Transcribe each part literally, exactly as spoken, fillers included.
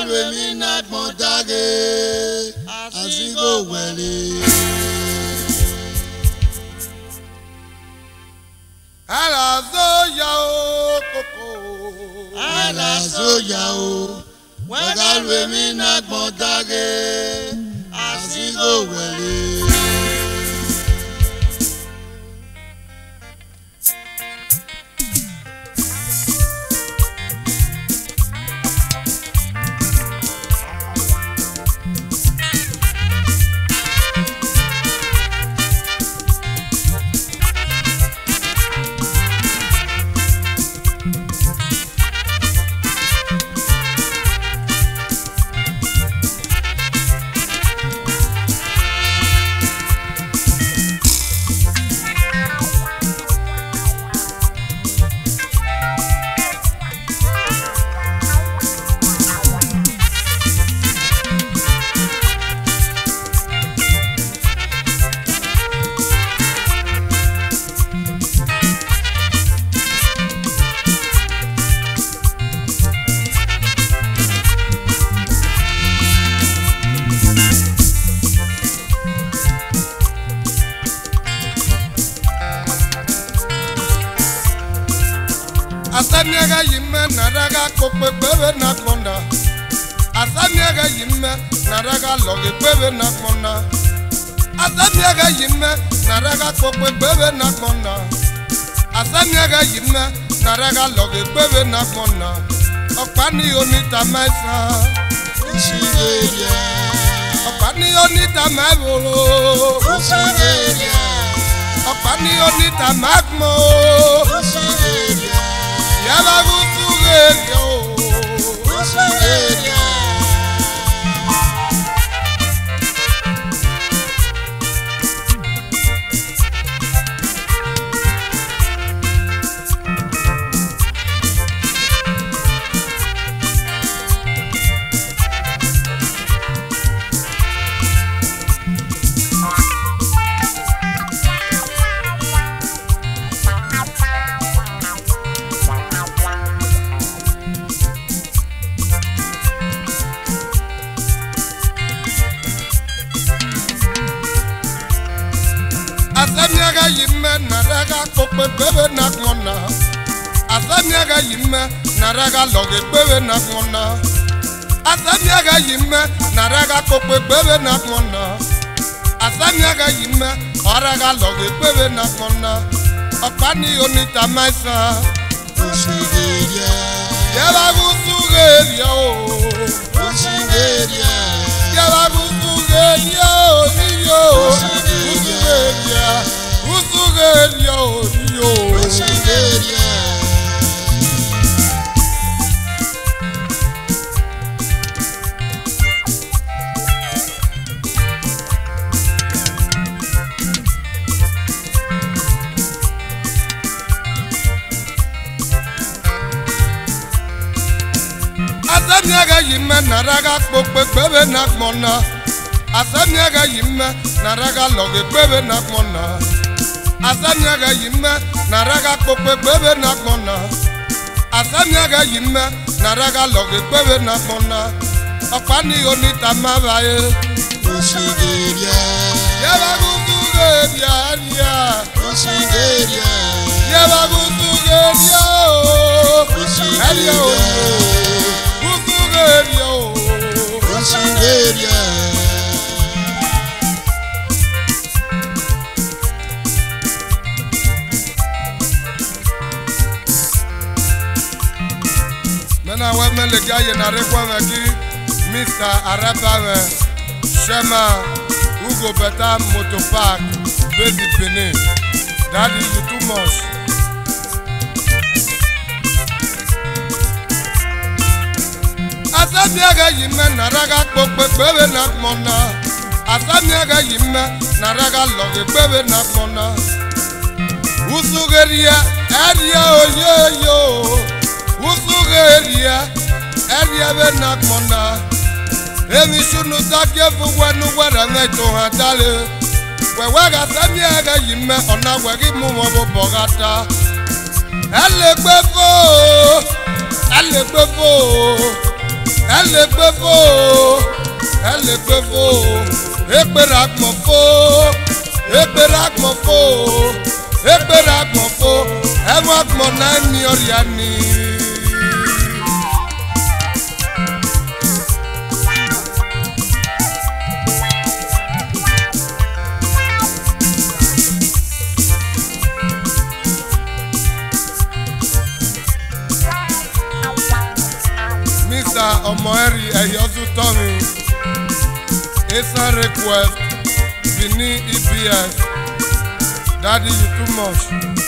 Wagalwe na montage Azigo wele Ala zoya o koko Ala zoya o Wagalwe na montage Azigo wele Asamiaga yime naraga kokpe bebe na konda. Asamiaga yime naraga loge bebe na konda. Asamiaga yime naraga kokpe bebe na konda. Asamiaga yime naraga loge bebe na konda. Okpani onita maisa. Usigeria Okpani onita mabolo. Usigeria Okpani onita magmo. Usigeria Yaba gusugeria Usigeria Asamiaga yime naraga kokpe bebe na kona. Asamiaga yime naraga loge bebe na kona. Asamiaga yime naraga kokpe bebe na kona. Asamiaga yime oraga loge bebe na kona. Okpani onita maisa. Usigeria Yaba gusugeria o. Usigeria Yaba gusugeria o niyo. Usugeria Usugeria o niyo. Usigeria Asamiaga yime naraga kokpe bebe na kmona. Asamiaga yime naraga loge bebe na kmona. Asamiaga yime naraga kokpe bebe na kmona. Asamiaga yime naraga loge bebe na kmona. Okpani onita mabaye. Usigeria Yaba gusugeria ya. Usigeria Yaba gusugeria o. Elia o. Gusugeria o. Usigeria Mena we me le gaye na rekwa meki Mister Arabawe Shema Hugo Beta Motopark Baby Benin. Daddy, you too much. Asamiaga yime naraga kokpe bebe na kmona. Asamiaga yime naraga loge bebe na kmona. Usugeria eria oyeyo. Usugeria eria be na kmona. Emi shunu takie fu wenu wera neto hatale. Wewaga Asamiaga yime ona wegi mu mo bogata. Ele gbefo, ele gbefo. Elle est beau, elle est beau, et pérac mon faux, et pérac mon faux, et pérac mon faux, et moi mon ami Oriani. Ọmọ ẹ̀rí ẹ̀yọ́ tún tọ́ mi instant request Bini E B S daddy you too much.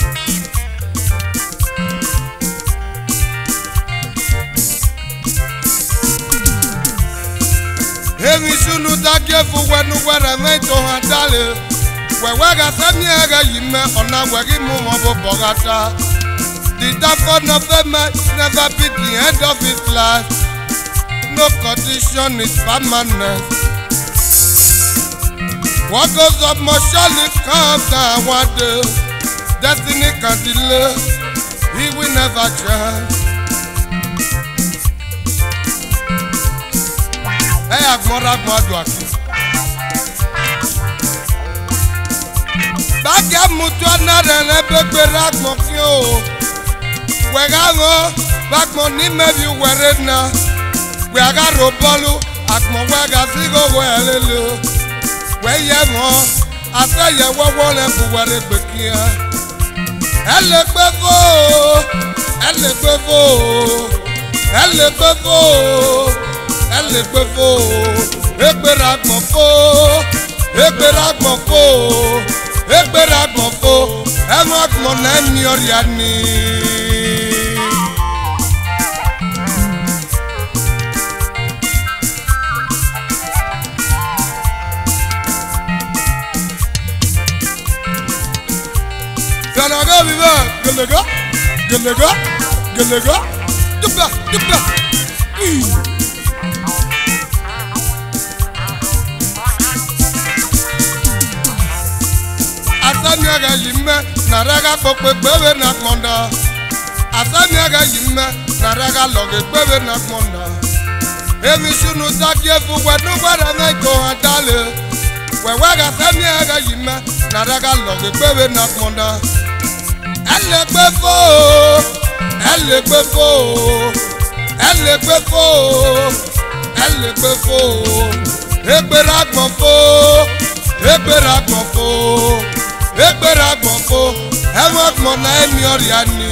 Èmi sunu dákẹ́ fún wẹnu wẹrẹ mẹ́tò hàn dálé wẹ̀wẹ́ gà sẹ́mi ẹ̀rẹ́ yìí mẹ́ ọ̀nà wẹ̀rí mú wọn bó bọ̀ gàtà. The daffodil of a man never be the end of his life. No condition is permanent. What goes up must surely come down one day. Destiny can delay, he will never change. Hey, Agmora Gwadwaki. Baga Mutuana and Ebebe Ragmokio. Wegano, Bagmoni maybe you wear it now. We are got Robolu, Akmo Waga Zigo, well, where you are, I say you were one and for what it became. Elle Bevo, Elle Bevo, Elle Bevo, Elle Bevo, Eberak Mofo, Eberak Mofo, Eberak Mofo, Emak Monem Yoriani. Galaga viva, galaga, galaga, galaga, dupla, dupla. Asamiaga yime, naraga kokwe bebe nakmonda. Asamiaga yime, naraga loge bebe nakmonda. Emi sunu zakie fuwe nubara meko adale. Wewaga asamiaga yime, naraga loge bebe nakmonda. Elle est beau, elle est beau, elle est beau, elle est beau. Eberak mon faux, eberak mon faux, eberak mon faux. Elle voit mon ami Oriani.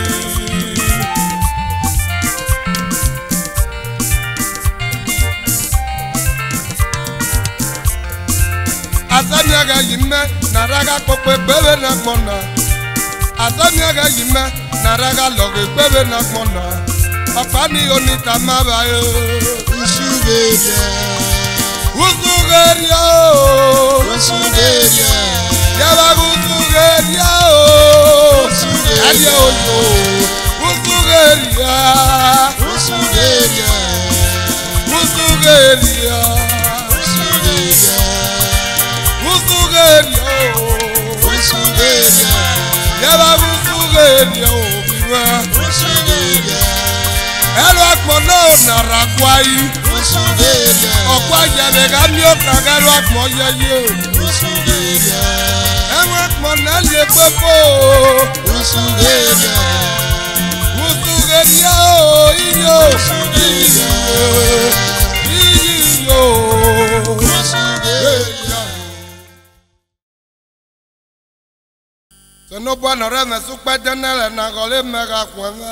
Asamiaga yime, naraga kokwe bebe nakmona. Asamiaga yime, naraga loge bebe nakmona. Apani onita mabayo. Usugeria, Usugeria, Usugeria, Yaba Usugeria, Usugeria, Usugeria, Usugeria, Usugeria, Usugeria, Usugeria, Yaba Usugeria, Usugeria, Elo akmono narakwai, Usugeria, okwa yebe gamio kagalo akmo yeye, Usugeria, Elo akmono le pepo, Usugeria, Usugeria, iyo, iyo, iyo, Usugeria. Seno bwana reme sukpe denele na gole mega kwena.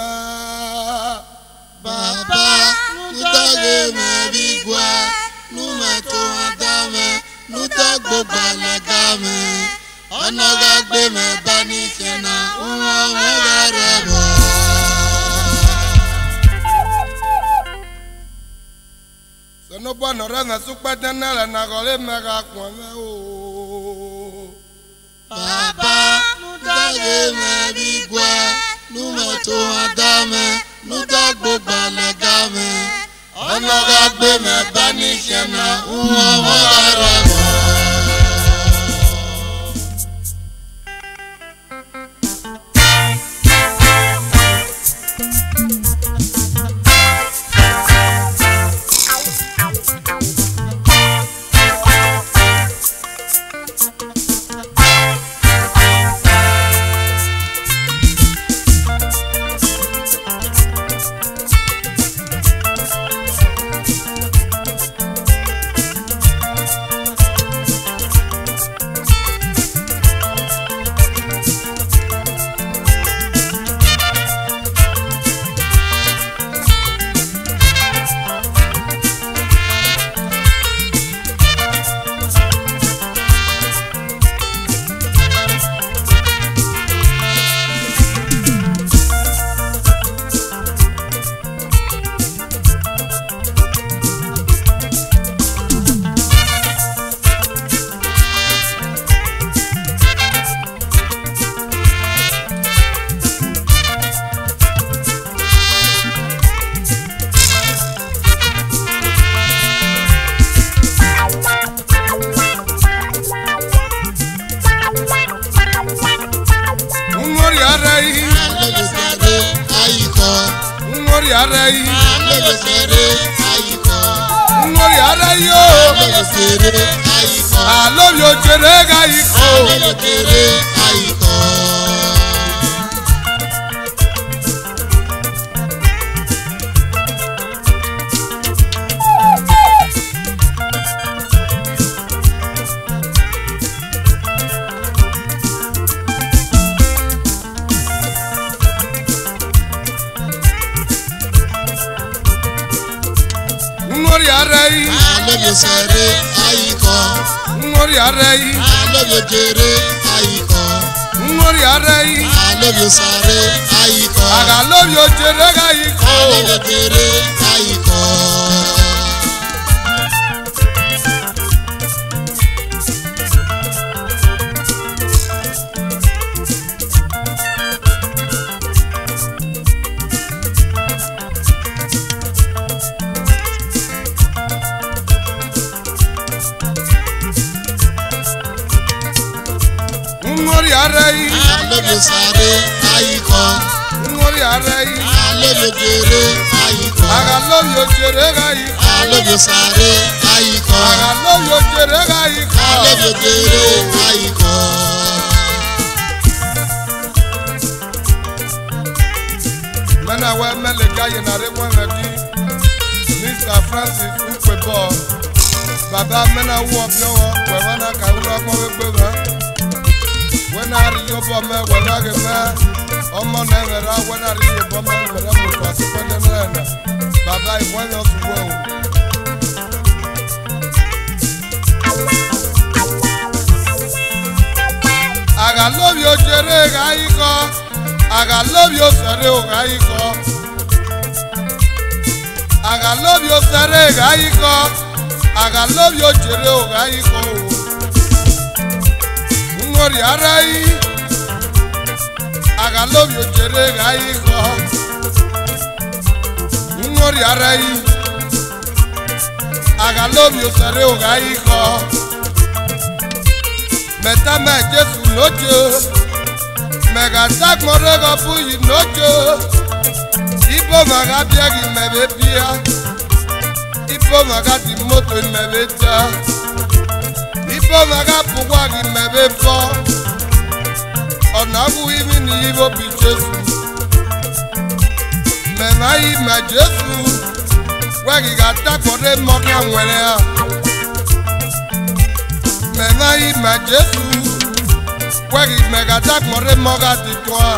Baba, nutage me bigwa, numeto adame, nutagbo balagame, onogagbe me banikena, uwa wegarebo. Seno bwana reme sukpe denele na gole mega kwena o. Baba, nutage me bigwa, numeto adame, nutagbo balagame, onogagbe me banikena, uwa wegarebo. Ngori arai. Alobi sere ayiko. Ngori arai yo. Alobi sere ayiko. Alobi ojere ayiko. Alobi sere ayiko. Ngori arai. Alobi sere ayiko. Ngori arai. Alobi jere ayiko. Ngori arai. Alobi sere ayiko. Aga alobi ojere ayiko. Alobi jere ayiko. Ngori arai. Alobi sere ayiko. Ngori arai. Alobi jere ayiko. Aga alobi ojere ayiko. Alobi sere ayiko. Aga alobi ojere ayiko. Alobi jere ayiko. Mena we mele gaye na re kwa ki. Mister Francis Ukwebo. Baba mena wo obio wo we wana ka ura kwa we gbe ba. When I read your bomb, when I get mad, I'm on never out when I read your bomb, when I'm with us, when I'm learning. Baba, if one of the world. I got love your Jerry Gaiko. I got love your Sareo Gaiko. I got love your Sareo Gaiko. I got love your Jerry Gaiko. Ngori arai. Aga love you jere gaiko. Ngori arai. Aga love you sare gaiko. Meta me Jesu nojo. Mega tak morego puyi nojo. Ibo maga biagi mebe bia. Ibo maga di moto mebe ta. Ibo maga pugwa gi mebe fo. Ona bu imi ni ibo bi Jesu. Me na i ma Jesu. We gi ga ta kore mo ka nwere a. Me na i ma Jesu. We gi me ga ta kore mo ga ti to a.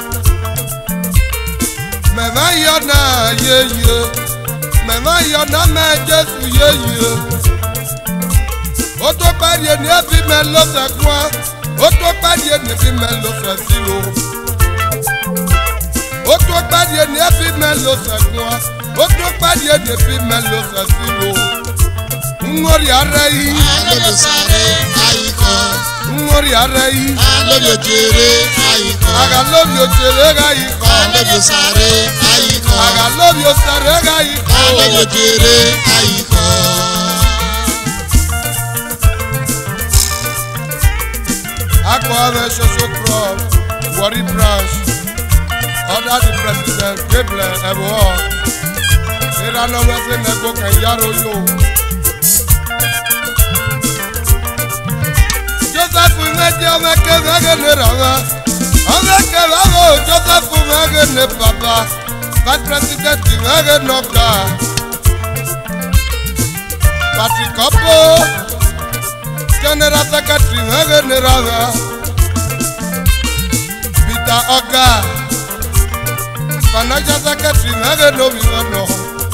Me na yo na ye ye. Me na yo na me Jesu ye ye. Oto parie ni ebi me lo se kwa. Oto parie ni ebi me lo se silo. Oto parie ni ebi me lo se kwa. Oto parie ni ebi me lo se silo. Ngori arai. Alobi sare ayiko. Ngori arai. Alobi jere ayiko. Aga love you jere ayiko. Alobi sare ayiko. Aga love you sare ayiko. Alobi jere ayiko. Akwa the social crop, Wari branch, under the president, Gabriel Ebo. There are no ways in the book and Yaro yo. Joseph will make you make a wagon around. I'll make a lago, Joseph will make a papa. Vice President, the wagon of God. Patrick Oppo. General Secretary Hageneraga Peter Oga Financial Secretary Hagenovino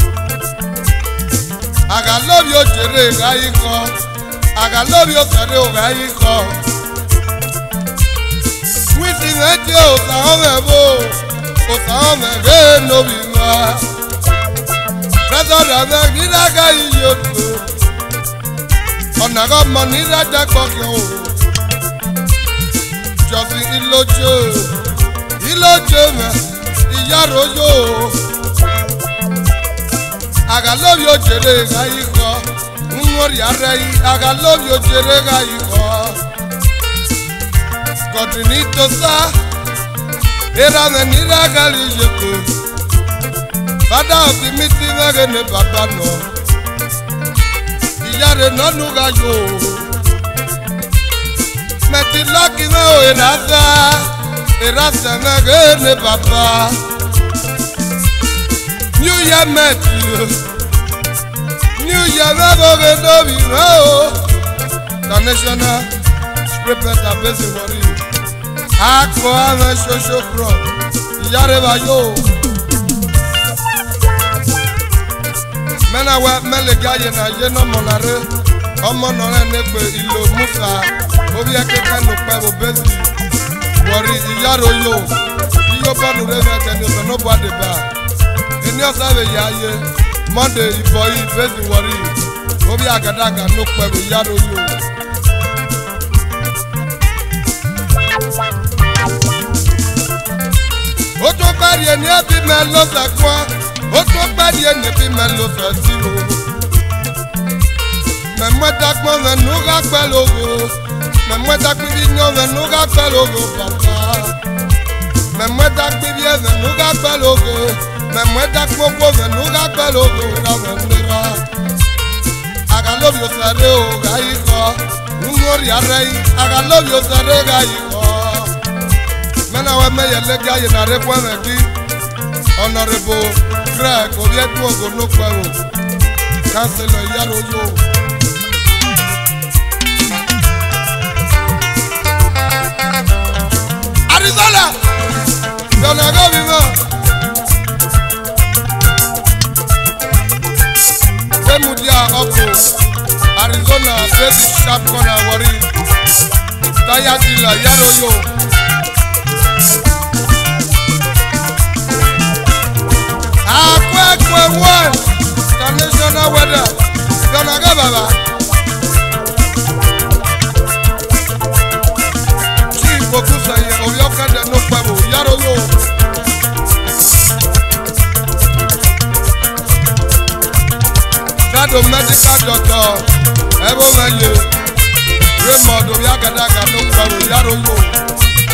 Aga love you Jere Gaiko Aga love you Sare Gaiko Sweeting at you Osaomebo Osaomebe Novima President Niraga Yoto Onaga money that I got you. Just ilojo, ilojo me, iyaro yo. Aga love you jere gaiko, ngori arai. Aga love you jere gaiko. Godinito sa, era me nira gali yeko. Father of the meeting again the Papa no. Iyare no nuga yo. Meti lucky no erasa. Erasa again the Papa. New Year met you. New Year never get over you. The national script a busy worry. Akko ame shosho pro. Iyare ba yo. Mena wa melegaye na ye no monare. Omo no re negbe ilo musa. Obi akeka no pe obezi. Worry iyaro yo. Iyo ba no re na teni so nobody ba. Eni osabe yaye. Monday boy busy worry. Obi agadaga no pe iyaro yo. Oto bari eni ebi me lo sakwa. Oto bari eni ebi me lo sasiro. Me mweta kwa me nuga kwelogo. Me mweta kwibi nyo me nuga kwelogo papa. Me mweta kwibi me nuga kwelogo. Me mweta kwoko me nuga kwelogo na vendera. Aga love you sare o gaiko. Ungori arei. Aga love you sare gaiko. Mena we me yele gaye na rekwa meki. Honorable Greg Obietu Ogonokwewo. Councilor Iyaro yo. Arizona. Gonna go vivo. Wemudia Oko. Arizona baby sharp corner worry. Taya Dila Iyaro yo. Akwe one, international weather. Gonna go baba. Chief Bokusa ye Oyoka de no pabo. Yaro yo. Shadow medical doctor. Ebo manye. Raymond Oyoka daga no pabo. Yaro yo.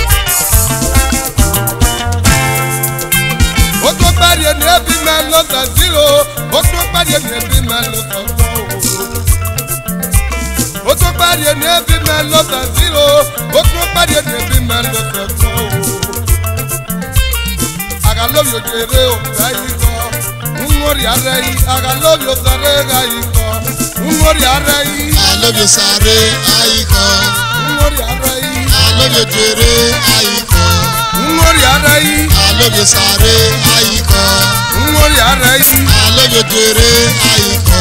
Oto bari eni ebi me lo sa zero. Oto bari eni ebi me lo sa four. Oto bari eni ebi me lo sa zero. Oto bari eni ebi me lo sa four. Aga love you jere o gaiko. Ungori arei. Aga love you sare gaiko. Ungori arei. I love you sare aiko. Ungori arei. I love you jere aiko. Ungori arei. I love you sare aiko. Ungori arei. I love you jere aiko.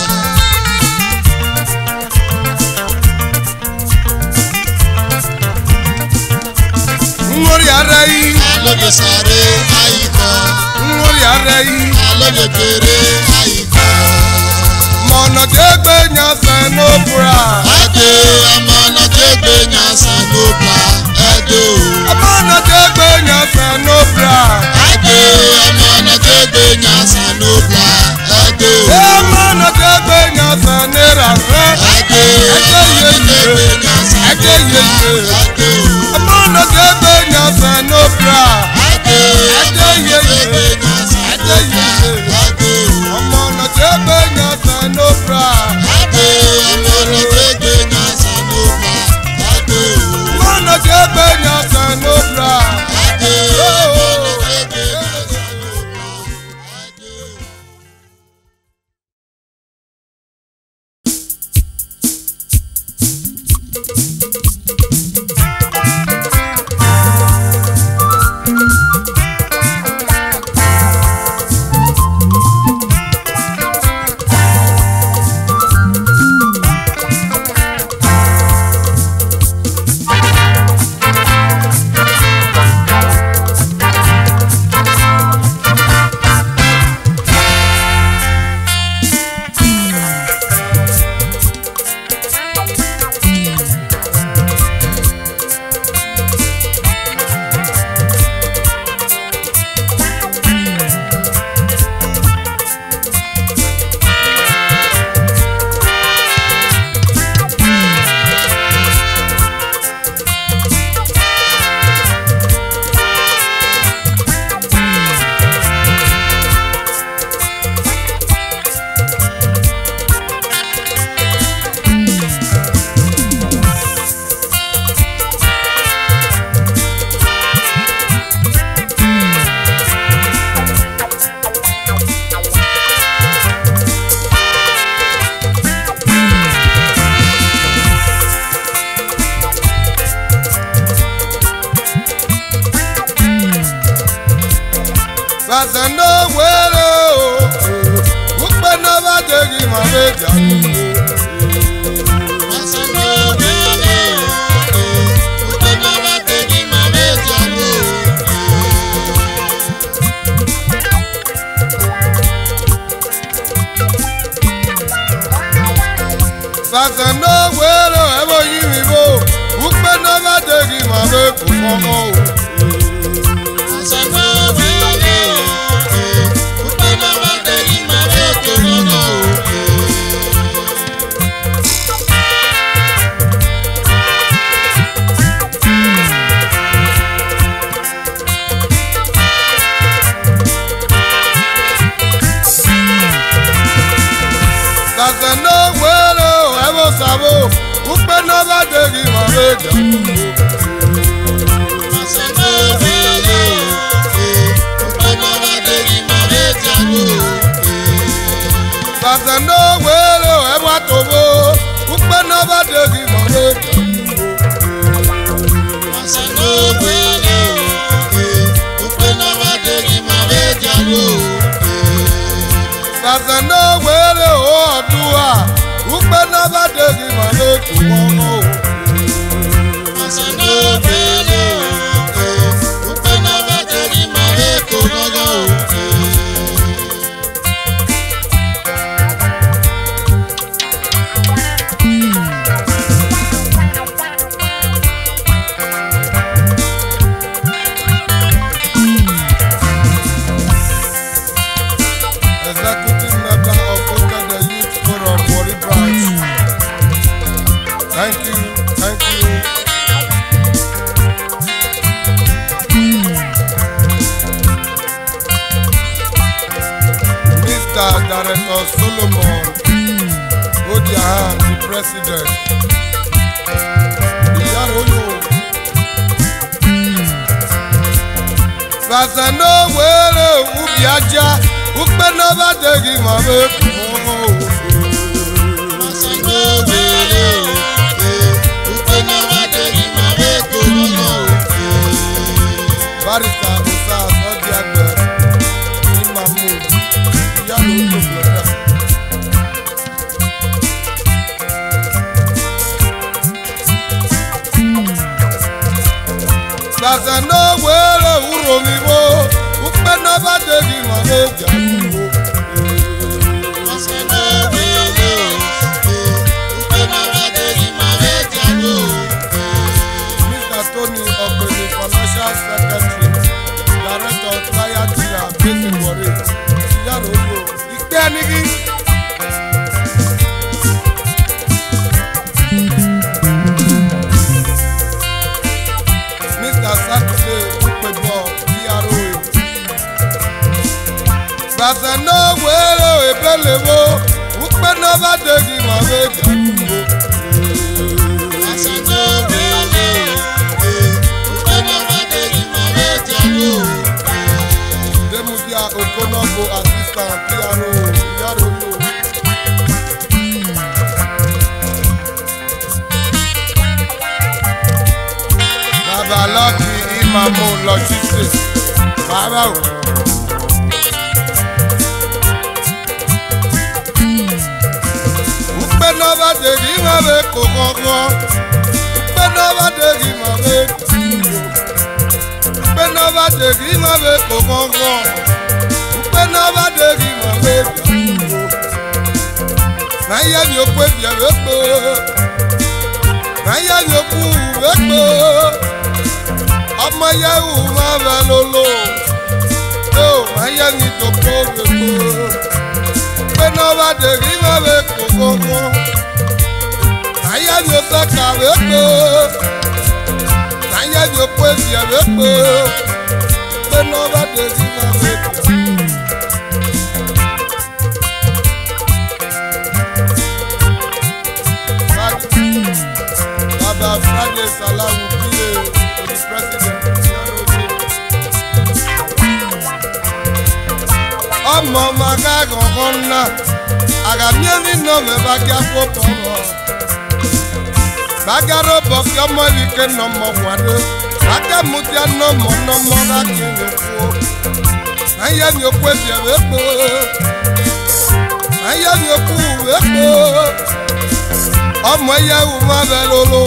Ungori arei. I love you sare aiko. Ungori arei. I love you jere aiko. Mono jegbe nyasa no bra. Ade amana jegbe nyasa no bra. Ade Amana jegbe nyasa no bra. Ade amana jegbe nyasa no bra. Ade Amana jegbe nyasa nera. Ade jegbe nyasa Ade yeye. Ade Amana jegbe nyasa no bra. Ade Ade yeye. nyasa Ade yeye. Ade Amana jegbe nyasa no bra. Ade amana jegbe nyasa no bra. Ade Amana jegbe nyasa no bra. Ade Fazendo wero, ukpe no ba degi ma beja. Fazendo wero, ukpe no ba degi ma beja. Fazendo wero, ebo yimi bo, ukpe no ba degi ma be kumomo. Fazendo wero, ukpe no ba degi ma be kumomo. Fazendo wero, ebo sabo, ukpe no ba degi ma beja. Fazendo wero, ukpe no ba degi ma beja. Fazendo wero, ebo atobo, ukpe no ba degi ma beja. Fazendo wero, ukpe no ba degi ma beja. Fazendo wero, odua, ukpe no ba degi ma be kumomo. Fazendo wero, ukpe no ba degi ma be kumomo. Executive member of Oka the Youth Forum, Warri Branch. Thank you, thank you. Mister Director Solomon Odiahan, the President. Iyaroyo. Fazendo wero, ubiaja, ukpe no ba degi ma be kumomo. Fazendo wero, ukpe no ba degi ma be kumomo. Barista Musa Odiagbe, Imamu, Iyaroyo brother. Fazendo wero, uromibo, ukpe no ba degi ma beja. Fazendo wero, ukpe no ba degi ma beja. Mister Tony Ogbeni, Financial Secretary, Director of Triatia, based in Warri. Iyaroyo, Ikpe Anigi. Mister Saturday Ukpebo, Iyaroyo. Fazendo wero, ebelewo, ukpe no ba degi ma beja. Fazendo wero, ukpe no ba degi ma beja. Demudia Okonobo, assistant, Iyaroyo, Iyaroyo. Baba Lucky Imamu Logistics. Baba o. Ukpe no ba degi ma be kokogo. Ukpe no ba degi ma be kumo. Ukpe no ba degi ma be kokogo. Ukpe no ba degi ma be kumo. Na ye mi okwe bi e be po. Na ye mi oku be po. Ọmọ yẹ́wù máa bẹ lolo, yóò máa yẹ ní tòkó gbogbo. Pé náà bá dèrí máa bẹ kókókó, ayé mi ò sẹ́ka bẹ pé, ayé mi ò pé tiẹ̀ bẹ pé. Pé náà bá dèrí máa bẹ kókókó. Baba Friday Salawu Pile to the president. Ọmọ maka gangan na, agamiemi nọ mẹ bagia kpọpọ mọ. Bagaro bọ fi ọmọ ike nọ mọ wade, bagamutia nọ mọ nọ mọ laki nyofo. Aya mi okwe bia wekpo. Aya mi oku wekpo. Ọmọ ya wu ma be lolo.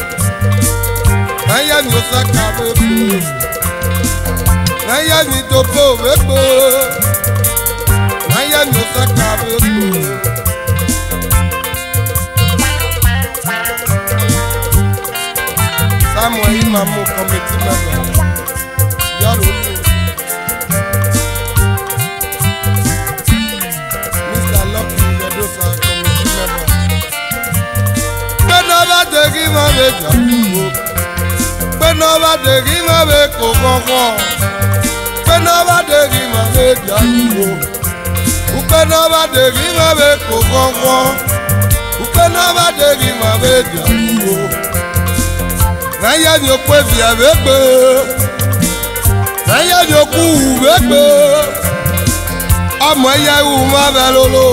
Aya mi osaka wekpo. Aya mi topo wekpo. Aya mi osaka wekpo. Samuel Imamu committee member. Yaro. Mister Lucky Redosa committee member. Benova de Gima Beja. Benova de Gima Beko Gongo. Benova de Gima Beja. Benova de Gima Beko Gongo. Benova de Gima Beja. Naya mi okwe via wekbe. Naya mi oku wekbe. Ọmọ ya wu ma be lolo.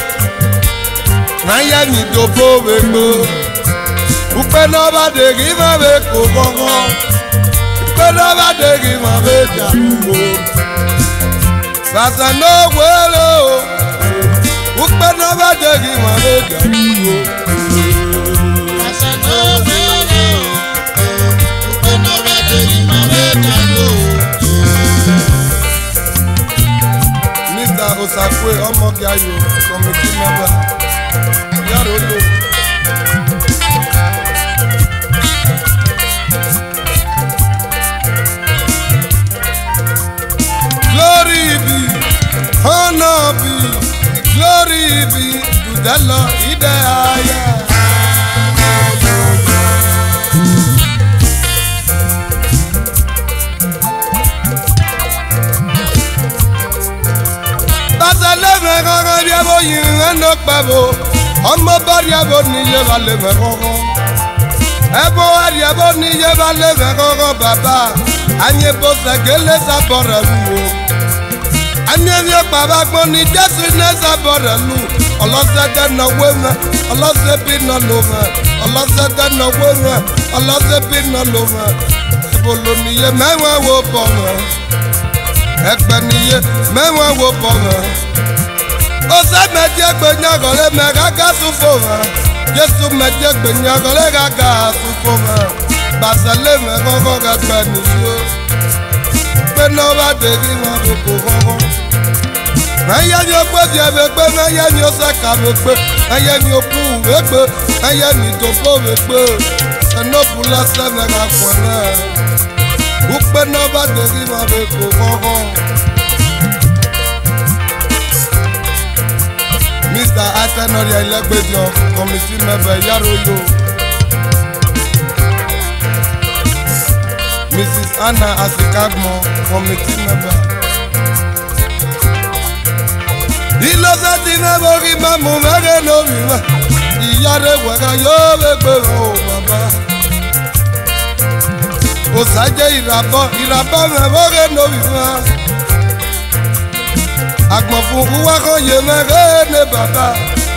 Naya mi dopo wekbe. Upe no ba de gi ma be ko gongo. Upe no ba de gi ma be jalugo. Sasa no welo. Upe no ba de gi ma be jalugo. Sasa no welo. Mister Osakwe Omogayo committee member. Yaro lo. Glory be, honor be, glory be to the Lord in the higher. Leve gogo diabo yin no pabo omo ba diabo ni ye ba leve gogo ebo diabo ni ye ba leve gogo baba anye bo se gele sa borelu anye ni baba gbon ni Jesu ne sa borelu olose de no weme olose bi no love olose de no weme olose bi no love bolo ni ye mewa wo bomo egbe ni ye mewa wo bomo. Ose meje gbenyagole megaga sufoma. Jesu meje gbenyagole gaga sufoma. Basale me gogo gagbe ni yo. Pe no ba de gi ma ko gogo. Na ya ni ope bi ebe pe na ya ni osaka be pe. Na ya ni oku we pe. Na ya ni topo we pe. Eno pula se me ga kwona. Upe no ba de gi ma be ko gogo. Mister Atenoria Ilegbedio committee member Yarolo. Missus Anna Asikagmo committee member. Ilosa tina bogi mamu mege no mima. Iyare wega yo begbe o baba. Osaje irabo irabo me bogi no mima. Agbon fun uwa kan ye mege ne baba.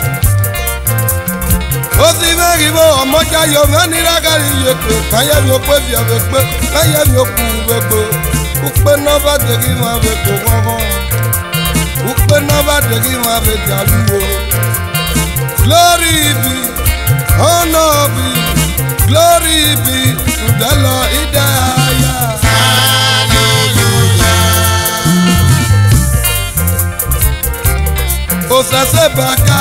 Osi megi bo omoja yo mani ragari ye pe. Kaya mi ope bi ebe pe. Kaya mi oku wegbe. Upe no ba degi ma be ko gogo. Upe no ba degi ma be jaluwo. Glory be, honor be, glory be to the Lord in the higher. Osase baka,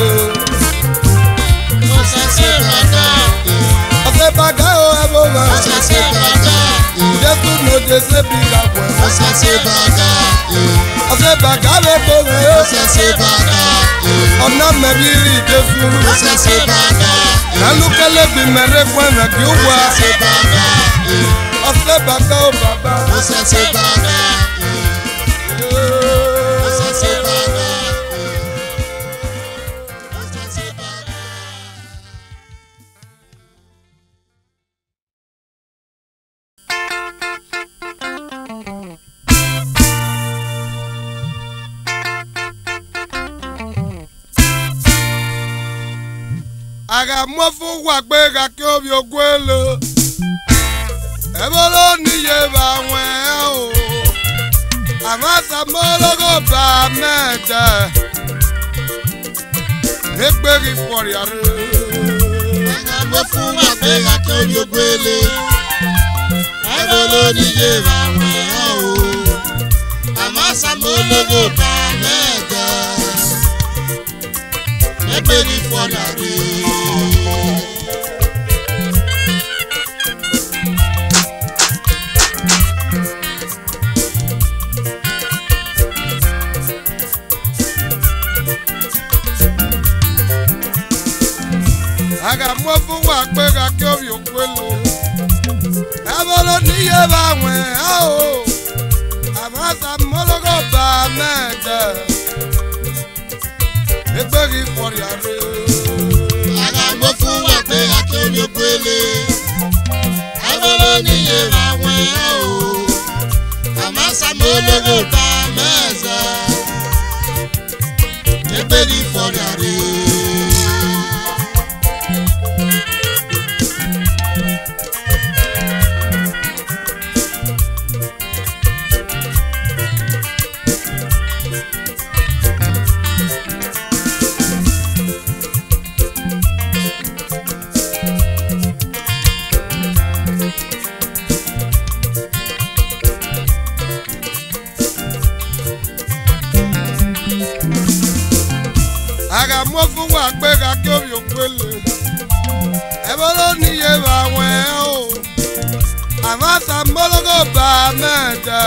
Osase baka, Osase baka o ebola. Osase baka, Jesu no jese biga kwe. Osase baka, Osase baka ebola. Osase baka, Ona mebiri Jesu. Osase baka, Nalukele bi mere kwe na kiuwa. Osase baka, Osase baka o baba. Osase baka, Osase baka. Aga mofu wa gbe ga ki obi ogwelo. Ebolo ni ye ba wen o. amasa mologo ba meta egberi for yare mo fún wa pé ga tó ní ogbele ebolo ni ye ba we o amasa mologo ba meta egberi for yare aga mo fún wa pé ga kí o yo kwelo ebolo ni ye ba we o amasa mologo ba meta egberi for yare aga mo fún wa pé ga kí o yo kwele ebolo ni ye ba we o amasa mologo ba meta egberi for yare aga mo fún wa pé ga kí o yo kwelo ebolo ni ye ba we o amasa mologo ba meta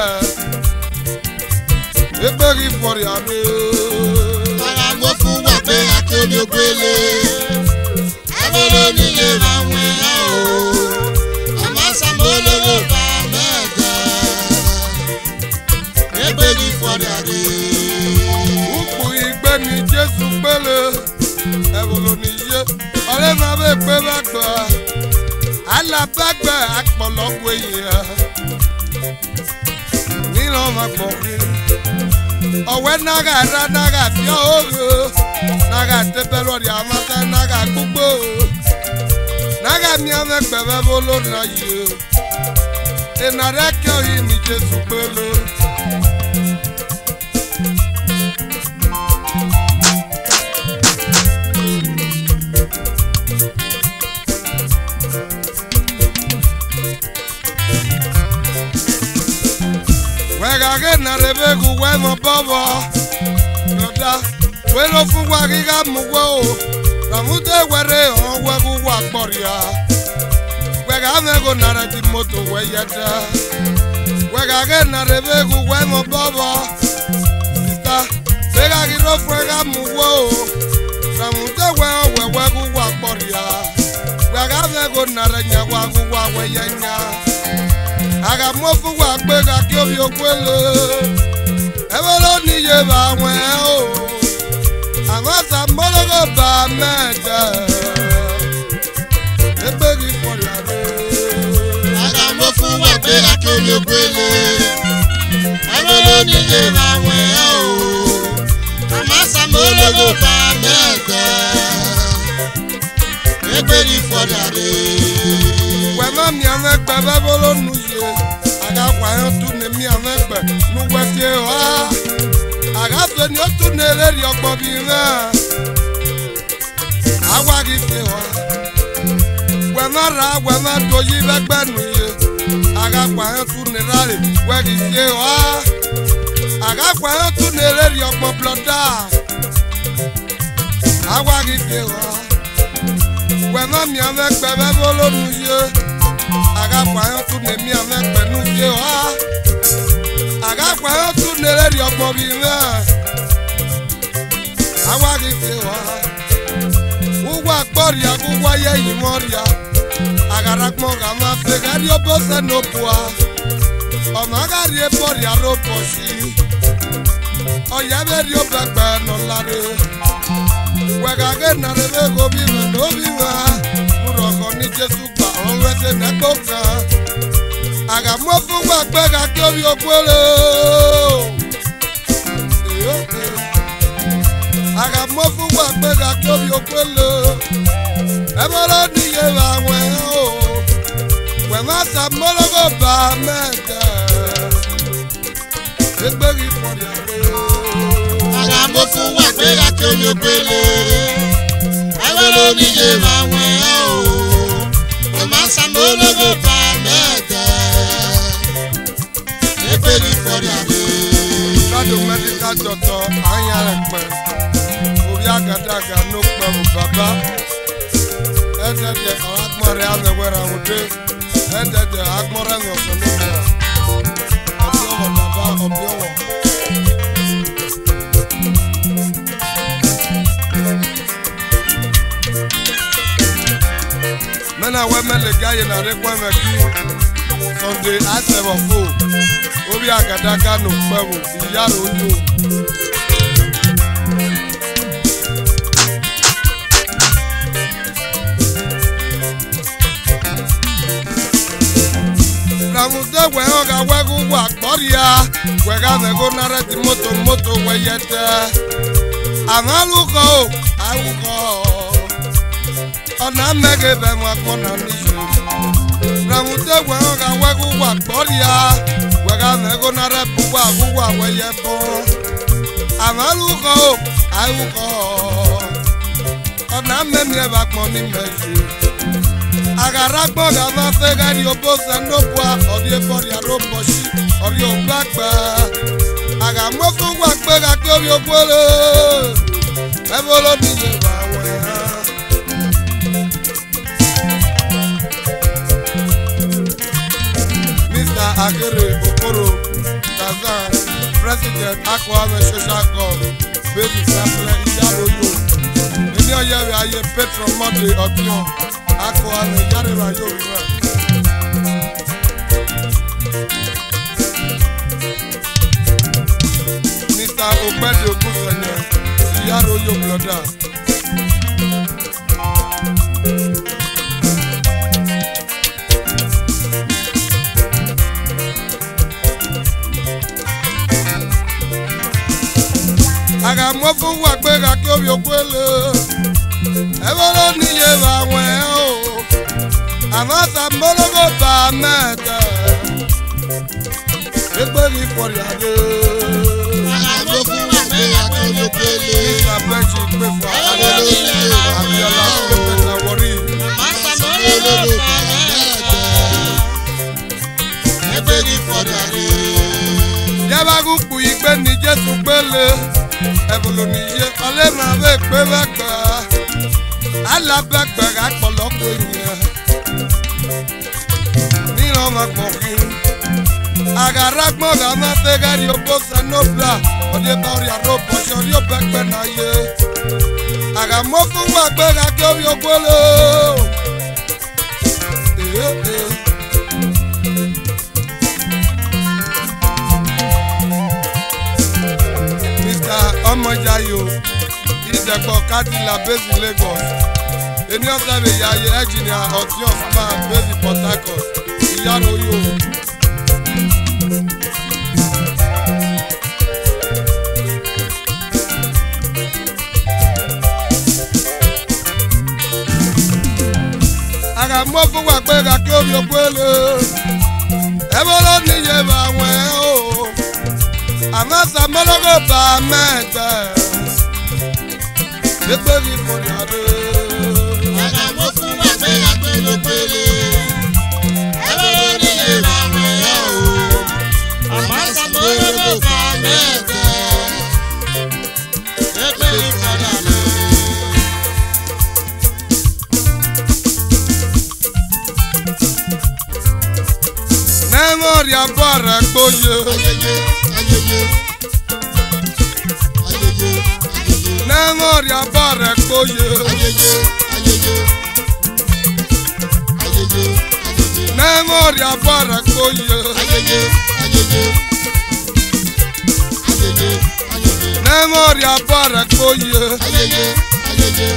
egberi for yare aga mo fún wa pé ga kí o yo kwele ebolo ni ye ba we o amasa mologo ba meta egberi for yare ni Jésù pele ebolo ni ye ore ma be pe ba gba ala bagba apologo eyan ni lo ma gbo ri owe naga ra naga fi ogo naga te belo ri amata naga gbogbo naga mi ame gbe be bolo na ye enare ke yi ni Jésù pele Wegage na rebegu we mo bobo Yoda we lo fún wa giga muwo Ramute were on wegu wa poria Wega mego na rati moto we yeta Wegage na rebegu we mo bobo Sista Wega giro fuega muwo Ramute we on wegu wa poria Wega mego na renya wagu wa we yenya aga mo fún wa pé ga kí o yo kwelo ebolo ni ye ba we o amasa mologo ba meta egberi for yare aga mo fún wa pé ga kí o yo kwele ebolo ni ye ba we o amasa mologo ba meta egberi for yare we ma mi ame gbe be bolo nu ye aga kwa yo tu ne mi ame gbe nu we tie wa aga fe ni o tu ne le ri ogbo bi na awa gi tie wa we ma ra we ma do yi be gbe nu ye aga kwa yo tu ne ra le we gi tie wa aga kwa yo tu ne le ri ogbo bloda awa gi tie wa we ma mi ame gbe be bolo nu ye aga kwa yo tu ne mi ame gbe nu ye wa aga kwa yo tu ne le ri ogbo bi na awa gi ti wa uwa gboria uwa ye yimoria aga rakmo ga ma fe ga ri obo se no bua o ma ga ri e boria ro posi o ya be ri obagba no lare we ga ge na re be go bi me no bi wa muro ko ni Jésù gba on we se na ko kan aga mo fún wa pé ga kí o yo kwelo aga mo fún wa pé ga kí o yo kwelo ebolo ni ye ba we o we ma sa mologo ba meta egberi fọdà rẹ. Àgàmọ́ fún wa pé akéwì ògbélé. Ẹ̀wọ̀n ló ní yé ra wẹ̀ ẹ́ o. Ọmọ sàmúlòdò bá mẹ́tẹ̀. Egberi fọdà rẹ. Lọ́dún mẹ́díkà dọ̀tọ̀ àyàn rẹ̀ pẹ̀. Orí àgàdàgà ló pẹ̀lú bàbá. Ẹ̀dẹ̀dẹ̀ àwọn agbọ̀nrẹ̀ àmẹ̀wẹ̀rẹ̀ àwòdé. Ẹ̀dẹ̀dẹ̀ agbọ̀nrẹ̀ àwòsàn ló wọ̀. Ọ̀bí ọ̀wọ̀ bàbá ọ̀bí ọ̀wọ̀. Mẹ́nà wẹ́ mẹ́lẹ̀ gáyé nà rẹ̀ pẹ́ mẹ́ kí. Sunday àṣẹwọ̀ fò. Orí àgàdàgà ló pẹ̀lú ìyá rẹ̀ ojú. Ramute we oga wegu wa gloria wega nego nare di moto moto weyete amaluko awuko ona mege be mo akona nisu Ramute we oga wegu wa gloria wega nego nare buwa buwa weyeto amaluko awuko ona memye ba poni meji Agaragbo ga ma fe gari obo seno bua ori efori arobo shi ori ogbagba agamo fun wa pe ga ki ori ogbole ebolo ni ye ba we ha Mister Agere Okoro Tazan President Akwa Social Club Baby Sample Iyaroyo Eni oye we aye Petron Monday Obion Ako ame yare ba yo wa. Mister Ogbede Ogunsenye, Iyaro yo bloda. Aga mo fun wa pe ga ki obi okwele. Ẹ̀wọ̀n ní yé wa wẹ̀ o, àmọ́ sàmúlòdò bá mẹ́tẹ̀. Egberi fọdà rẹ. Àgàmọ́ fún wa pé akéwì ògbélé. Mr. Benji gbé fún Abiola Abiola Abiola Wọrí. Ọmọ sàmúlòdò bá mẹ́tẹ̀. Egberi fọdà rẹ. Yabagun kù yí pé ní Jésù gbélé. Ẹ̀bùn ní yé ọlẹ́ máa bẹ́ẹ̀ pé bẹ́ẹ̀ gbà. Alábẹ́gbẹ̀rẹ̀ àpọ̀lọpọ̀ ènìyàn nínú ọmọ gbọ̀ngàn àgàràgbọ̀ngàn máa fẹ́ gárí opó sanobla ọdẹ bá orí àròbọ̀ ṣe orí òbẹ́gbẹ́ náà yé àgàmọ́ fún wa gbẹ́gà kí orí ogbóló. Mister Ọmọjayo Ìdẹ̀gbọ̀ Kadila based in Lagos. Eni ọ̀sẹ̀ mi yà yẹ ẹ̀jìnìà ọ̀tíọ̀ fúnmá based in Port Harcourt. Iyaroyo. Àgàmọ́ fún wa pé ga kí omi ògbélé. Ẹ̀bọ́n ló ní iye bá wẹ̀ o. Àmọ́ sàmúlòdò bá mẹ́tẹ̀. Egberi fọdà rẹ. Àgàmọ́ fún wa pé akéwì ògbélé. Ẹ̀wọ̀n ló ní yé ra wẹ̀ ẹ́ o. Ọmọ sàmúlòdò bá mẹ́tẹ̀. Egberi fọdà rẹ. Memory abọ́ rẹ̀ gbóye. Ayẹyẹ ayẹyẹ ayẹyẹ ayẹyẹ. Memory abọ́ rẹ̀ gbóye. Ayẹyẹ ayẹyẹ ayẹyẹ ayẹyẹ. Memory abọ́ rẹ̀ gbóye. Ayẹyẹ ayẹyẹ ayẹyẹ ayẹyẹ. Memory abọ́ rẹ̀ gbóye. Ayẹyẹ ayẹyẹ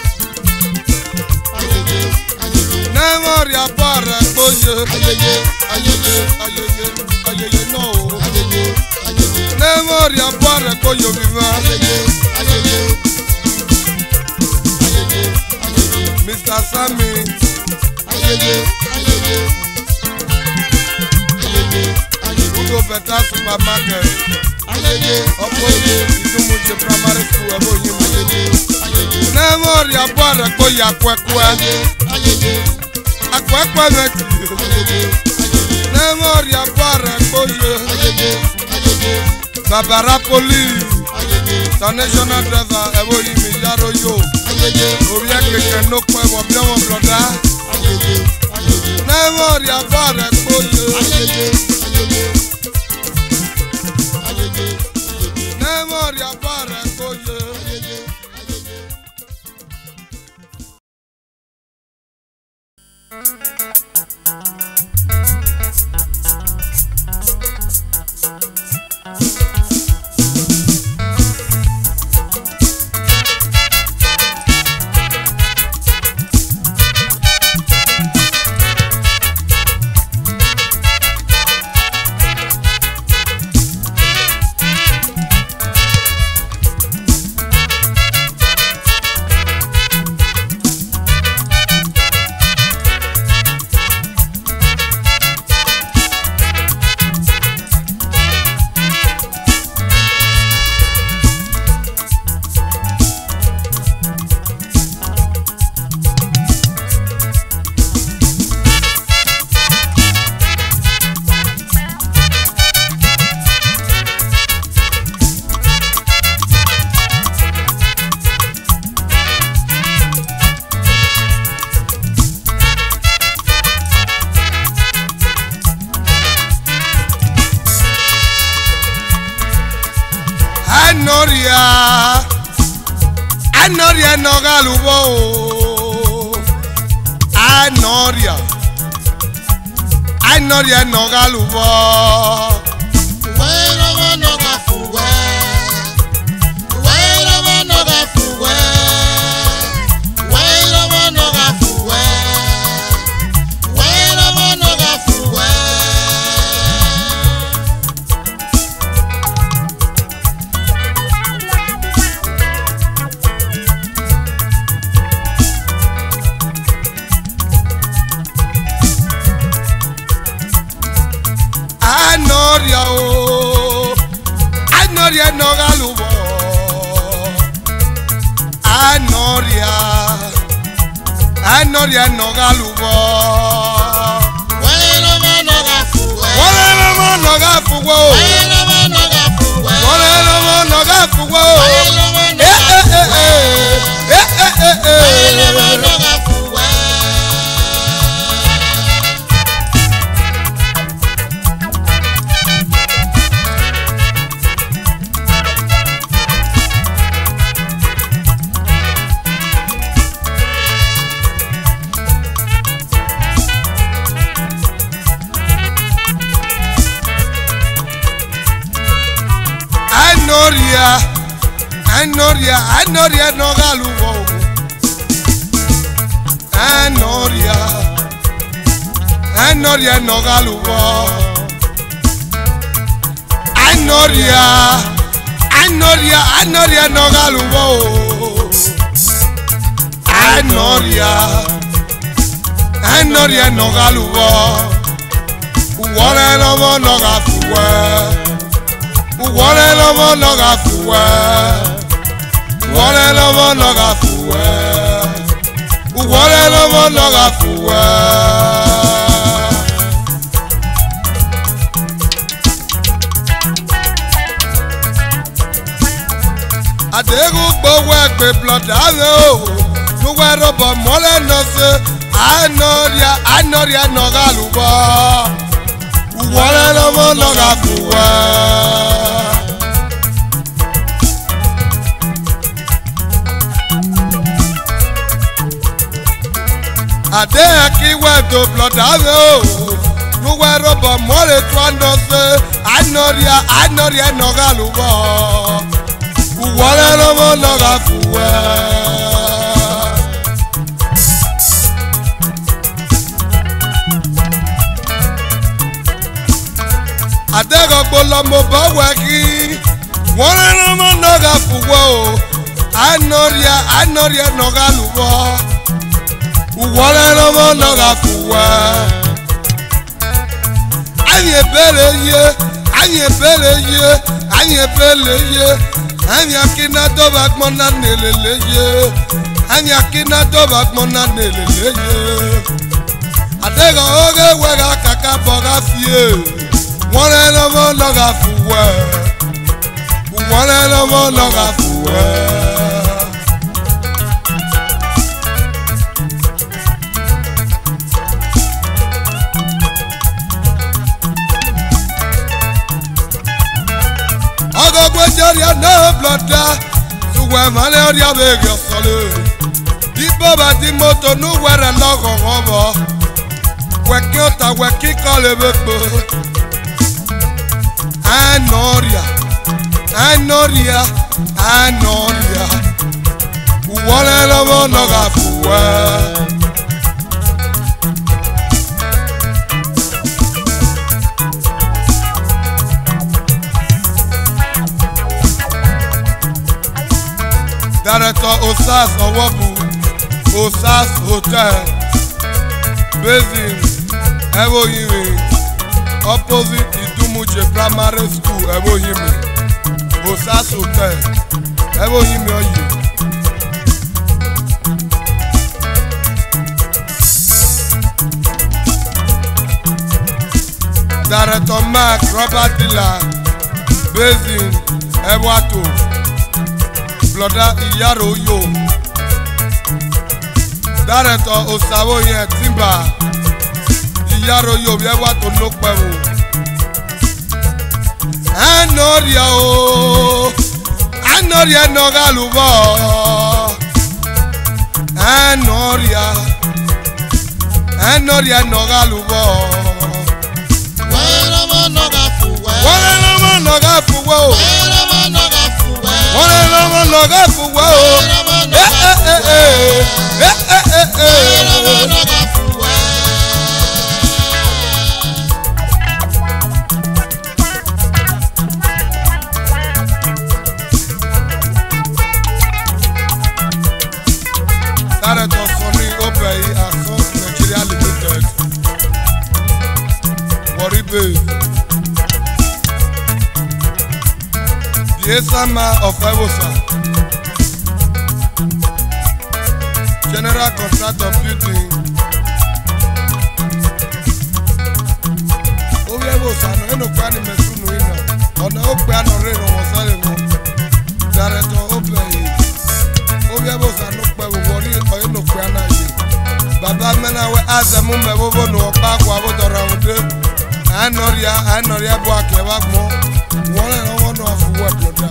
ayẹyẹ ayẹyẹ. Memory abọ́ rẹ̀ gbóye. Ayẹyẹ ayẹyẹ Ayẹyẹ ayẹyẹ náà o. ayẹyẹ ayẹyẹ. Memory abọ́ rẹ̀ gbóye omi mọ́. Ayẹyẹ ayẹyẹ ayẹyẹ ayẹyẹ. Mister Sami. Ayẹyẹ ayẹyẹ ayẹyẹ ayẹyẹ. Beta supermarket. ayẹyẹ Opposite Idumuche primary school ebo yin mo. ayẹyẹ ayẹyẹ Na mo ri abo re ko ya kwekwe. ayẹyẹ ayẹyẹ Akwekwe me. ayẹyẹ Na mo ri abo re ko ye. ayẹyẹ ayẹyẹ Babara police. ayẹyẹ International driver ebo yin mi yaro yo. ayẹyẹ Obi akeke no kwe wo bi won broda. ayẹyẹ ayẹyẹ Na mo ri abo re ko ye. ayẹyẹ ayẹyẹ ayẹyẹ Na mo ri abo re ko ye. ayẹyẹ ayẹyẹ. Anoria, Anoria no galubo, Anoria, Anoria no galubo, Wẹ́rẹ́ wọn náà ga fún wẹ́. Wẹ́rẹ́ wọn náà ga fún wẹ́. Wẹ́rẹ́ wọn náà ga fún wẹ́. Wẹ́rẹ́ wọn náà ga fún wẹ́. Anoria oh, Anoria no galubo, Anoria, Anoria no galubo. Wẹ́rẹ́ wọn náà ga fún wẹ́. Wọ́n lè mọ́ nọ́gà fúgbó. Wẹ́rẹ́ wọn náà ga fún wẹ́. Wọ́n lè mọ́ nọ́gà fúgbó. Wẹ́rẹ́ wọn náà Eh ga eh fún eh wẹ́. eh eh eh eh Wẹ́rẹ́ wọn eh. náà ga fún wẹ́. Anoria, Anoria, Anoria no galubo. Anoria, Anoria no galubo. Anoria, Anoria, Anoria no galubo. Anoria, Anoria no galubo. Uwore no no gafuwe. Uwore lomo noga fuwe, uwore lomo noga fuwe, uwore lomo noga fuwe. Adegu gbowo egbe blood ave o, nuwe robo mole no se, anoria anoria noga lubo, uwore lomo noga fuwe. Ade akiwe do blood ave o, nuwe robo mole twando se, anoria anoria noga lubo, uwole lomo noga fuwe. Adego gbolo mo bawe ki, wole lomo noga fuwe o, anoria anoria noga lubo. Uwole lomo noga fuwe. Aye bere ye, anye pele ye anye pele ye anya kina doba kmona nelele ye anya kina doba kmona nelele ye adega oge wega kaka boga fie wone no mo loga fuwe wone no mo loga fuwe Oria no bloda suwe male oria bege sole ibo ba di moto nu were logo obo we kiota we kikole bepo anoria anoria anoria uwole lomo no gafuwe Director Osas Owobu, Osas Hotel, Basin, Ewoyimi, opposite Idumuche Primary School, Ewoyimi, Osas Hotel, Ewoyimi Oyi. Director Mark Robert Dilla, Basin, Ewato. Bloda Iyaro yo Director Osawo yen Timba Iyaro yo bi wa to no pe o Anoria o Anoria no galubo Anoria Anoria no galubo Wera mo no gafuwe Wera mo no gafuwe Wera mo no gafuwe Wera mo no gafuwe Eh eh eh eh Eh eh eh eh Wera mo no gafuwe Director Sonny Opey Assault Nigeria Limited Warri Bay The Esama of Ewosa General Contractor Building Owe Ewosa no eno kwa ni mesunu ina Ona okpe anore no wosale mo Director Opey Owe Ewosa no kpe wori oyeno kwa na ye Baba mena we azemu mebobo no okpa kwa bodora ode Anoria anoria bo akewa mo Wọ́n lè wọ́n náà fún wẹ́ blọ̀dá.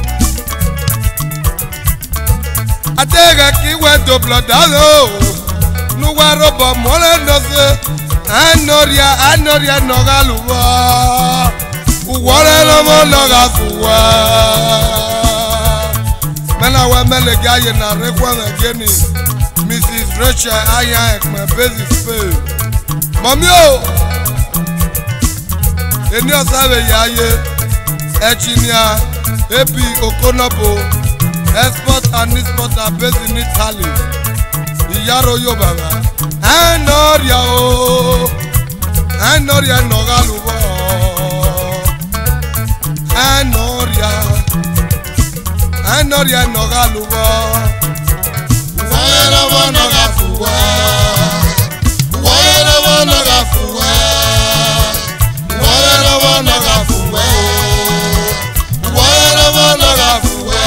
Adéga kí wẹ́ tó blọ̀dá lò. Nuwa rọ̀bọ̀ mọ́lẹ̀ nọ́sẹ̀. Anoria anoria nọ́gà lùwọ́. Wọ́n lè lọ́mọ́ nọ́gà fún wẹ́. Mẹ́nà wẹ́ mẹ́lẹ̀ gí ayé nà rékọ́ ẹ̀ gẹ́ni. Missus Rachel Aya Ekme Basic Pay. Mọ̀mí o. Eni ọ̀sán rẹ̀ yá ayé. Engineer A P Okonobo, export and exporter based in Italy. Iyaro yo baba. Anoria o, Anoria nogalubo. Anoria, Anoria nogalubo. Wera mo no gafuwe Wera mo no gafuwe Wera mo no gafuwe Wera mo no gafuwe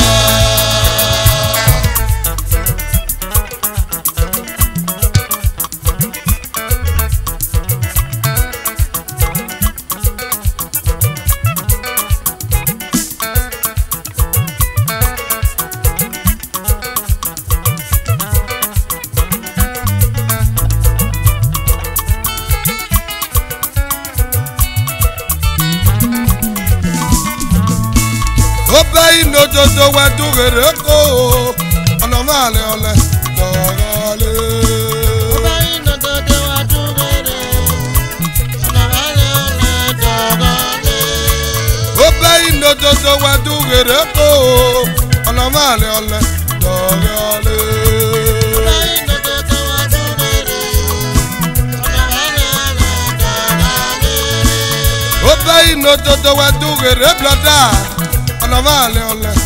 No jojo wa dugere ko ona male ole dogale Obai no dodo wa dugere Ona male ole dogale Obai no jojo wa dugere ko ona male ole dogale Obai no dodo wa dugere Ona male ole dogale Obey no to do what do get a blood. On a valley on the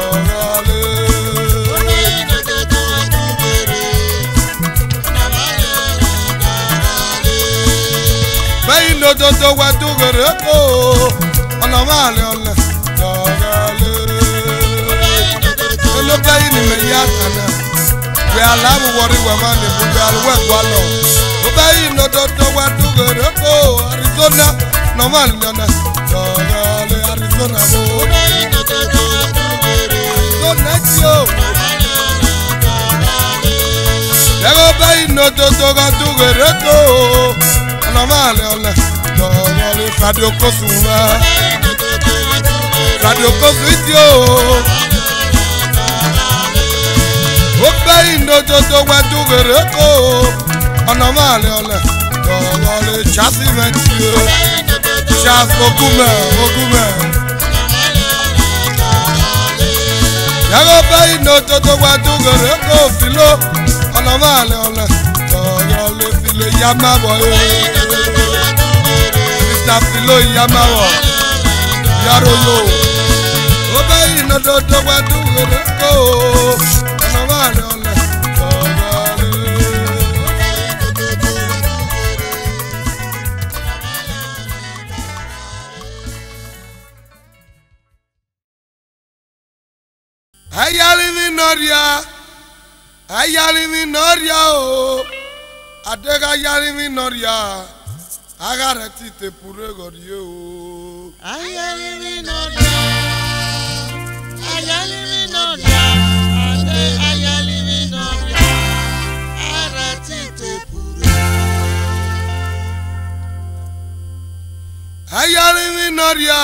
Bay no to do what do get a go on a valley on the Look at in the Yatana. We are love what we were man, we are work one. Obey no to do what do get a go Arizona. No man, no, no, Arizona. No, next you. Never buy no to go to Gereto. No man, no, Radio Kosuma. Radio Kositio. Obey no to go to Gereto. No man, no, Chassis Venture. Chas Ogume, Ogume. Yago bay no to to wa to go go filo. Ona male ona. To yo le filo yama boy. Mister Filo yama bo. Yaro yo. Obey no to to wa to go go. Ona male ona. Ayali Noria, Ayali Noria, oh, Adega Yali Noria, Agarati te pure gorio. Ayali Noria, Ayali Noria, Ayali Noria, Arati te pure. Ayali Noria,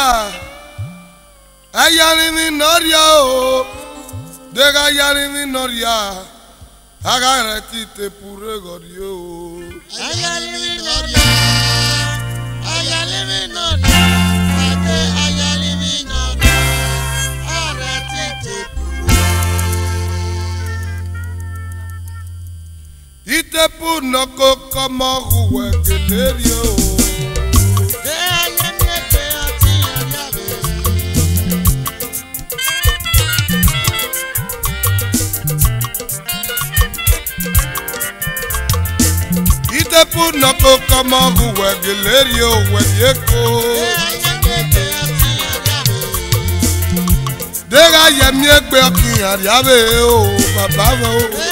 Ayali Noria, oh. Dega yari mi noria, agarati te pure gorio. Ayali mi noria, ayali mi noria, ate ayali mi noria, arati te pure. Ite pu no koko mo huwe gelerio. De ayami ete ati ayabe. Itepu no koko mo huwe gelerio wedieko. Dega yemi egbe okin ariabe o baba mo.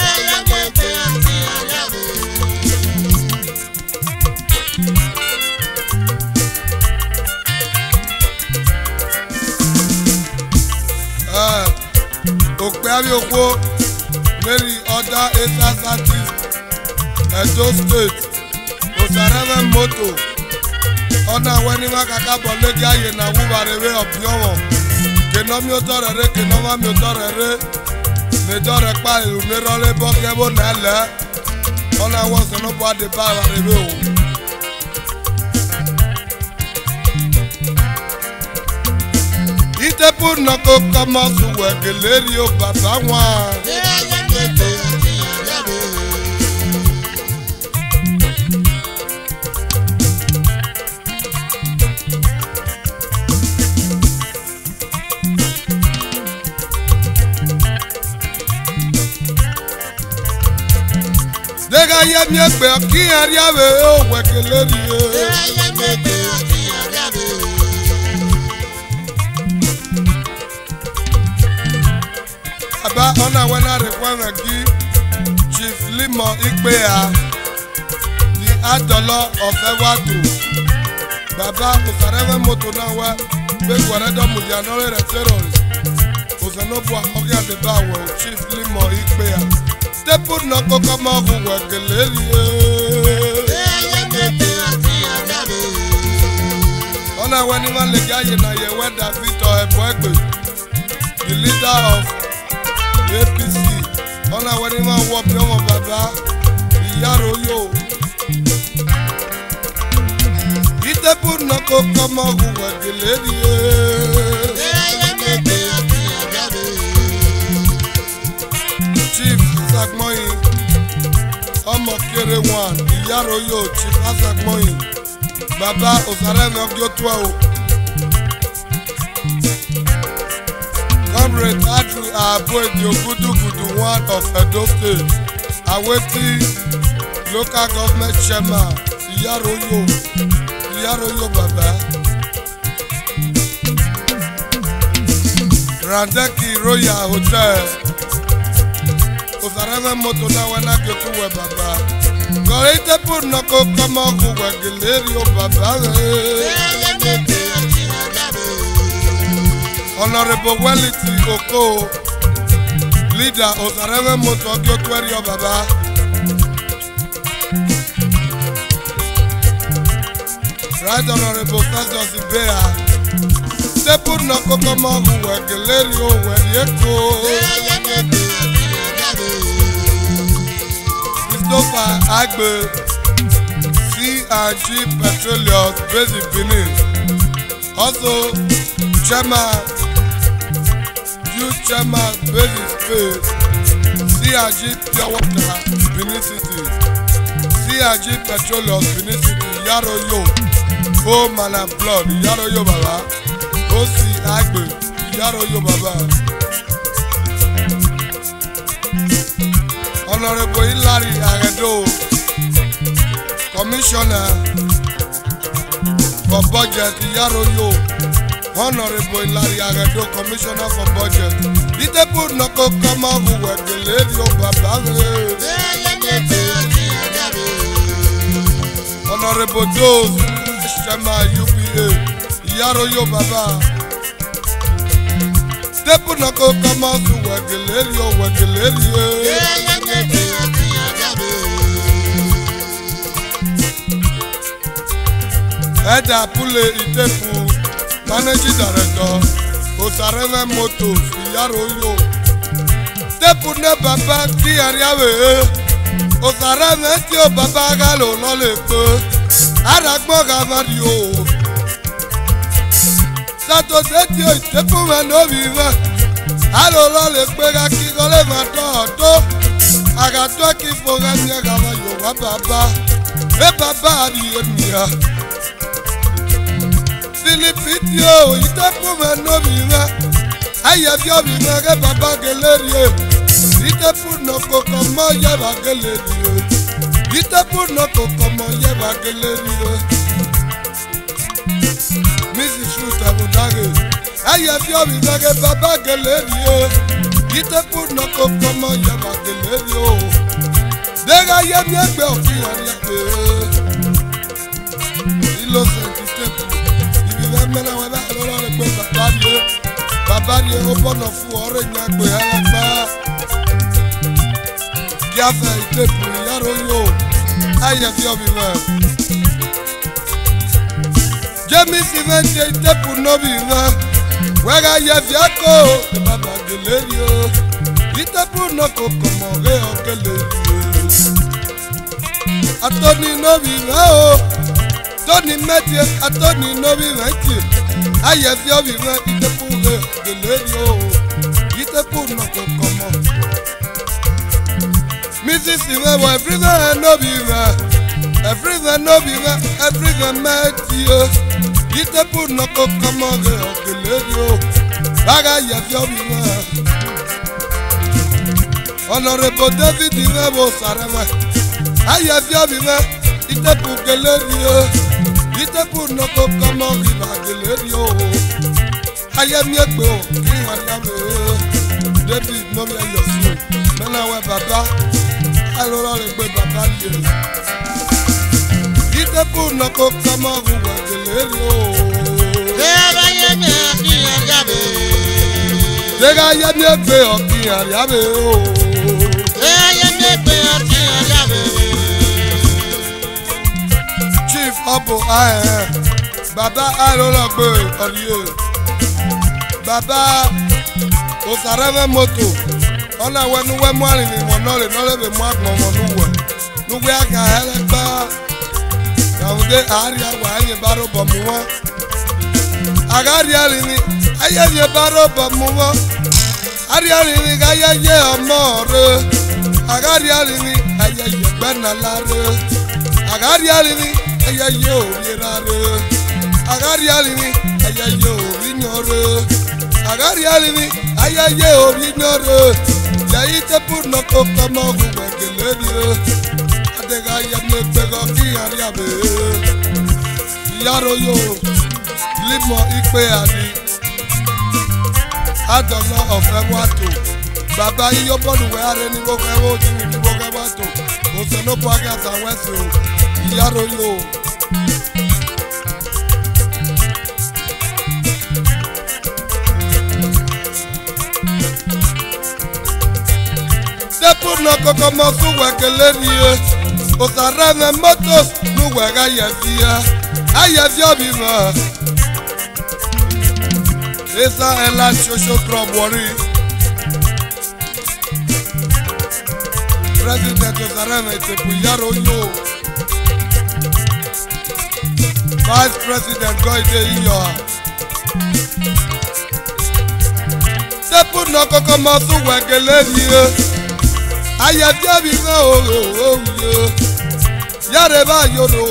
Ah, okpe abi okwo Mary other Esa Satis Edo State Osareve moto Ona weni makaka bolegi aye na wubarewe opiomo Kenomi otorere kenoma mi otorere Nedore pa ilu nerole boke bo nele Ona wose no po ade pa barebe o Itepu no koko mo suwe geleri o baba wa Dega ye mi egbe ki ariawe o wekeleri e Aba ona wena rekwame ki Chief Limo Ikpea the Adolo of Ewatu Baba Osareve moto na we be gwaredo mudianore re terrorist Osanobu akogi ade bawo Chief Limo Ikpea Tepu no koko mo huwe geleri Ona weni man legi aye na ye weda Victor Ebwegbe the leader of A P C Ona weni man wop yomo baba Iyaro yo Itepu no koko mo huwe geleri Chief Sagmoyin Omo kere one Iyaro yo Chief Sagmoyin Baba Osareme Ogyotua o Comrade Andrew Aboeji Ogudugudu, one of Edo State, Aweti local government chairman, Iyaroyo, Iyaroyo Baba. Randeki Royal Hotel, Osareme moto na wana kyotu we Baba. Gorite put no ko kama kuwe gilerio Baba. Honorable Wellity Oko, leader Osareme moto kyotu we Baba. Right Honorable Festus Ibea, they put no kokoma who were Galerio when you go. Christopher Agbe, C and G Petroleum, Basic Benin. Also, Chairman, Youth Chairman, Basic Space, C and G Pure Water, Benin City, C and G Petroleum, Benin City, Yaroyo. Oh man and blood, Yaroyo Baba. O C Agbe, Yaroyo Baba. Honorable Hilary Agedo, Commissioner for Budget, Yaroyo. Honorable Hilary Agedo, Commissioner for Budget. Ite put no ko kama who were the lady of Baba. Honorable Dose, Shema U P A, Yaroyo Baba. Step no ko kama su wagelerio wagelerio. Eda Pule Itepu, Managing Director, Osareme Motors, Yaroyo. Step ne Baba ki ariawe, Osareme tio Baba galo loleko. Aragmo Gavario Sato Setio Itepu no viva Alola le pega kigole matoto Agato ki foga nyagava yo wa baba E baba di emia Filipitio Itepu no viva Aya vio viva ke baba gelerie Itepu no kokomo yeba gelerie Itepu no kokomo yeba gelerie Missus Shuta Budage Aya vio viva ke baba gelerie Itepu no kokomo yeba gelerie Dega yemi egbe ofi ariabe Ilo senti tepu Ibi vemena weba alolo le kwe babadie Babadie obono fu ore nyagbe halakba Giafe Itepu Yaroyo Aya vio viva Jamie Sivente Itepu no viva Wega yeviako Baba gelerio Itepu no kokomo reo gelerio Atoni no viva oh Tony Medie Atoni no viva Aya vio viva Itepu reo gelerio Itepu no kokomo Missus Iwewo everywhere no viva Everywhere no viva Everywhere Medie Itepu no kokomo reo gelerio Baga yevio viva Honorable David Iwewo Sareme Aya vio viva Itepu gelerio Itepu no kokomo viva gelerio Aya miegbe o ki ariabe David no me yosu Mena we baba Alora le gbe baba liye Itepu no kokomo viva gelerio Dega yemi aki ariabe Dega yemi egbe oki ariabe o Dega yemi egbe oki ariabe Chief Obo ahe Baba alora gbe oriye Baba Osareme moto Ona wenu we mwari ni monole Nole be mwag momo nuwe Nuwe aka helekba Naude aria wa anye baro bomuwa Agari alini Aye baro bomuwa Ari alini Gaya ye amore Agari alini Aye ye benalare Agari alini Aye ye ovirare Agari alini Aye ye ovinyore Agari alini ayẹyẹ orí nyọrọ yẹyi tẹpù nọkọ kọmọ gbogbo ẹgbẹlẹ ni o adega yẹmi gbẹgọ kí yàrá yàbẹ ìyàrá yo limọ ipe àdì adọlọ ọfẹ wàtò bàbá yíyọ bọọlù wẹ arẹ ní gbogbo ẹwọ ojú mi ní gbogbo ẹwọ àtò òsèlópọ agàtà wẹsẹ o ìyàrá yo. Tepu no koko mosu wekele niye osareme motos nu wega yefia ayefia biva esa ela shosho krobwori President osareme tepu yaro yo Vice President goide iyo Tepu no koko mosu wekele niye ayẹ̀fẹ́ mi náà òòyò yàrá bá yòrò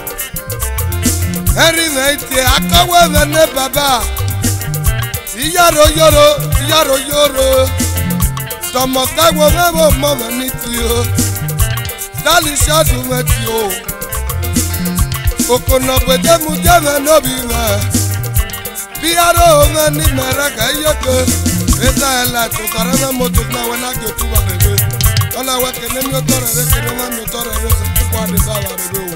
ẹ̀rí mẹ́tì akọ́wé mẹ́nẹ́ bàbá ìyàrá yòrò ìyàrá yòrò tọmọtẹ́wọ́ mẹ́wọ́ mọ́ mẹ́ni tì o sálì ṣáàdù mẹ́tì o òkònà gbèdémù jẹ́mẹ́ nóbi mẹ́ bí yàrá mẹ́ni mẹ́rẹ́ kẹ́ yẹ́kẹ́ ẹ̀sà ẹ̀ la tó sọ̀rọ̀ mẹ́ mọ́tò náà wọ́n náà jò túbà rẹ̀ bẹ́ẹ̀. Ola wa kene mi otore re kene ma mi otore re se kwa de baba re be o.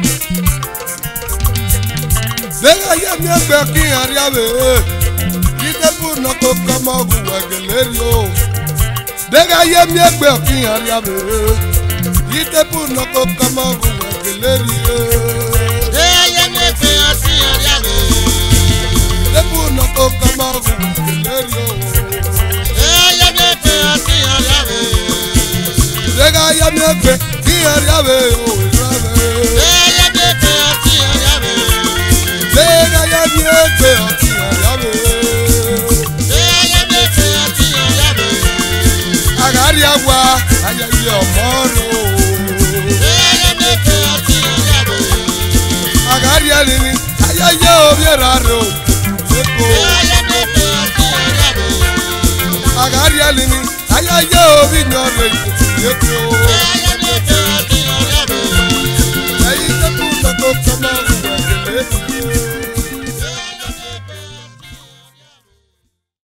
Dega ye mi egbe ki ari ave. Kite bu no ko kama ogu wa geleri o. Dega ye mi egbe ki ari ave. Kite bu no ko kama ogu wa geleri o. Dega ye mi egbe ki ari ave. Kite bu no ko kama ogu wa geleri o. Dega ye mi egbe ki ari ave. Dega ya mi egbe ki ari ave o ave. Dega ye mi egbe ki ari ave. Dega ya mi egbe ki ari ave. Dega ye mi egbe ki ari ave. Agari agwa ayẹyẹ ọmọrò. Dega ye mi egbe ki ari ave. Agari ẹlini ayẹyẹ obiera rẹ o. Dega ye mi egbe ki ari ave. Agari ẹlini ayẹyẹ obi nyọrọ ìdòtí.